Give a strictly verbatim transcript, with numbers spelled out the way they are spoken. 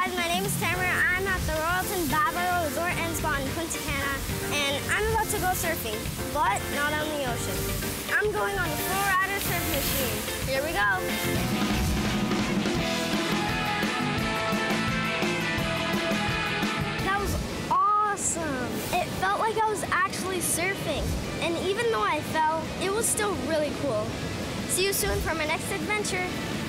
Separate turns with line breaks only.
Guys, my name is Tamer. I'm at the Royalton Bavaro Resort and Spa in Kidcation, and I'm about to go surfing, but not on the ocean. I'm going on the FlowRider surf machine. Here we go. That was awesome. It felt like I was actually surfing, and even though I fell, it was still really cool. See you soon for my next adventure.